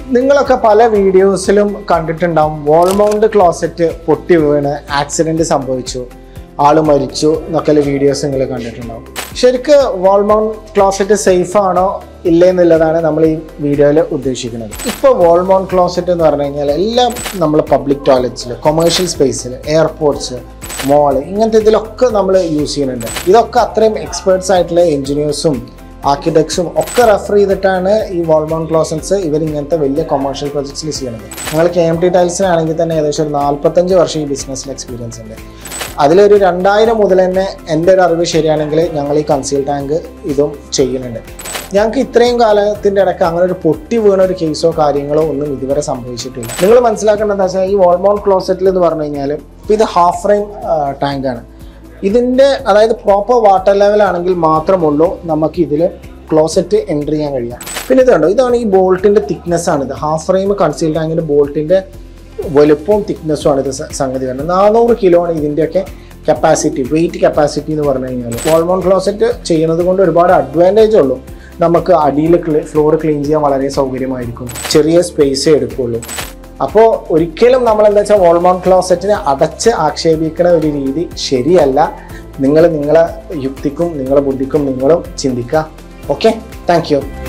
നിങ്ങളൊക്കെ പല വീഡിയോസിലും കണ്ടിട്ടുണ്ടാവും വാൾ മൗണ്ട് ക്ലോസറ്റ് പൊട്ടി വീണ് ആക്സിഡൻറ്റ് സംഭവിച്ചു, ആള് മരിച്ചു എന്നൊക്കെ വീഡിയോസ് നിങ്ങൾ കണ്ടിട്ടുണ്ടാവും. ശരിക്ക് വാൾ മൗണ്ട് ക്ലോസറ്റ് സേഫ് ആണോ ഇല്ലേ എന്നുള്ളതാണ് നമ്മൾ ഈ വീഡിയോയിൽ ഉദ്ദേശിക്കുന്നത്. ഇപ്പോൾ വാൾ മൗണ്ട് ക്ലോസറ്റ് എന്ന് പറഞ്ഞു കഴിഞ്ഞാൽ എല്ലാം നമ്മൾ പബ്ലിക് ടോയ്ലറ്റ്സിൽ, കൊമേഴ്ഷ്യൽ സ്പേസിൽ, എയർപോർട്ട്സ്, മോള്, ഇങ്ങനത്തെ ഇതിലൊക്കെ നമ്മൾ യൂസ് ചെയ്യുന്നുണ്ട്. ഇതൊക്കെ അത്രയും എക്സ്പേർട്സ് ആയിട്ടുള്ള എഞ്ചിനീയേഴ്സും ആർക്കിടെക്ട്സും ഒക്കെ റെഫർ ചെയ്തിട്ടാണ് ഈ വാൾ മൗണ്ട് ക്ലോസറ്റ്സ് ഇങ്ങനത്തെ വലിയ കൊമേഴ്ഷ്യൽ പ്രൊജക്ട്സിൽ ചെയ്യുന്നത്. ഞങ്ങൾ KMT ടൈൽസിനാണെങ്കിൽ തന്നെ ഏകദേശം ഒരു 45 വർഷം ഈ ബിസിനസ്സിൽ എക്സ്പീരിയൻസ് ഉണ്ട്. അതിലൊരു 2000 മുതൽ തന്നെ എൻ്റെ ഒരു അറിവ് ശരിയാണെങ്കിൽ ഞങ്ങൾ ഈ കൺസീൽ ടാങ്ക് ഇതും ചെയ്യുന്നുണ്ട്. ഞങ്ങൾക്ക് ഇത്രയും കാലത്തിൻ്റെ ഇടയ്ക്ക് അങ്ങനെ ഒരു പൊട്ടി വീണ ഒരു കേസോ കാര്യങ്ങളോ ഒന്നും ഇതുവരെ സംഭവിച്ചിട്ടില്ല. നിങ്ങൾ മനസ്സിലാക്കേണ്ടത് എന്താ വെച്ചാൽ ഈ വാൾ മൗണ്ട് ക്ലോസറ്റിൽ എന്ന് പറഞ്ഞു കഴിഞ്ഞാൽ ഇപ്പോൾ ഇത് ഹാഫ് ഫ്രെയിം ടാങ്കാണ്. ഇതിൻ്റെ അതായത് പ്രോപ്പർ വാട്ടർ ലെവൽ ആണെങ്കിൽ മാത്രമുള്ളൂ നമുക്ക് ഇതിൽ ക്ലോസറ്റ് എൻട്രി ചെയ്യാൻ കഴിയുക. പിന്നെ ഇത് കണ്ടോ, ഇതാണ് ഈ ബോൾട്ടിൻ്റെ തിക്നെസ്സാണ്. ഇത് ഹാഫ് ഫ്രെയിം കൺസീൽ ടാങ്കിൻ്റെ ബോൾട്ടിൻ്റെ വലുപ്പവും തിക്നെസ്സുമാണ് ഇത് സംഗതി വരുന്നത്. 400 കിലോ ആണ് ഇതിൻ്റെയൊക്കെ കപ്പാസിറ്റി, വെയിറ്റ് കപ്പാസിറ്റി എന്ന് പറഞ്ഞു കഴിഞ്ഞാൽ. വാൾ മൗണ്ട് ക്ലോസറ്റ് ചെയ്യുന്നത് കൊണ്ട് ഒരുപാട് അഡ്വാൻറ്റേജ് ഉള്ളൂ. നമുക്ക് അടിയിൽ ഫ്ലോർ ക്ലീൻ ചെയ്യാൻ വളരെ സൗകര്യമായിരിക്കും, ചെറിയ സ്പേസേ എടുക്കുള്ളൂ. അപ്പോൾ ഒരിക്കലും നമ്മളെന്താ വെച്ചാൽ വാൾ മൗണ്ട് ക്ലോസറ്റിനെ അടച്ച് ആക്ഷേപിക്കുന്ന ഒരു രീതി ശരിയല്ല. നിങ്ങളെ യുക്തിക്കും നിങ്ങളെ ബുദ്ധിക്കും നിങ്ങളും ചിന്തിക്കുക. Okay, thank U.